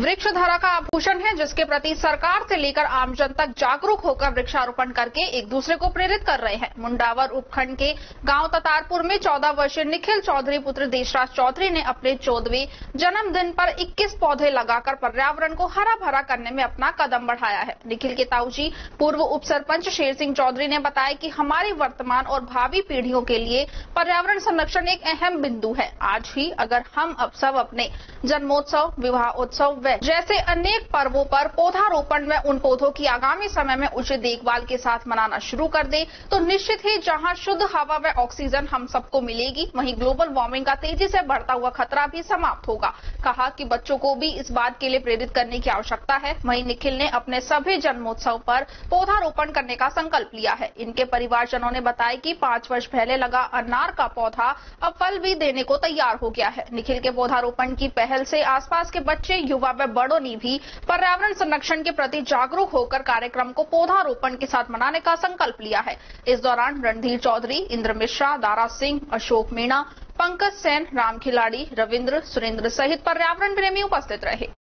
वृक्षधारा का आभूषण है, जिसके प्रति सरकार से लेकर आमजन तक जागरूक होकर वृक्षारोपण करके एक दूसरे को प्रेरित कर रहे हैं। मुंडावर उपखंड के गांव ततारपुर में 14 वर्षीय निखिल चौधरी पुत्र देशराज चौधरी ने अपने 14वें जन्मदिन पर 21 पौधे लगाकर पर्यावरण को हरा भरा करने में अपना कदम बढ़ाया है। निखिल के ताऊजी पूर्व उप सरपंच शेर सिंह चौधरी ने बताया कि हमारी वर्तमान और भावी पीढ़ियों के लिए पर्यावरण संरक्षण एक अहम बिंदु है। आज ही अगर हम अब सब अपने जन्मोत्सव, विवाह उत्सव जैसे अनेक पर्वों पर पौधारोपण में उन पौधों की आगामी समय में उचित देखभाल के साथ मनाना शुरू कर दे तो निश्चित ही जहां शुद्ध हवा व ऑक्सीजन हम सबको मिलेगी, वहीं ग्लोबल वार्मिंग का तेजी से बढ़ता हुआ खतरा भी समाप्त होगा। कहा कि बच्चों को भी इस बात के लिए प्रेरित करने की आवश्यकता है। वहीं निखिल ने अपने सभी जन्मोत्सव पर पौधारोपण करने का संकल्प लिया है। इनके परिवारजनों ने बताया कि 5 वर्ष पहले लगा अनार का पौधा अब फल भी देने को तैयार हो गया है। निखिल के पौधारोपण की पहल से आसपास के बच्चे, युवा व बड़ों ने भी पर्यावरण संरक्षण के प्रति जागरूक होकर कार्यक्रम को पौधारोपण के साथ मनाने का संकल्प लिया है। इस दौरान रणधीर चौधरी, इंद्र मिश्रा, दारा सिंह, अशोक मीणा, पंकज सेन, राम खिलाड़ी, रविंद्र, सुरेंद्र सहित पर्यावरण प्रेमी उपस्थित रहे।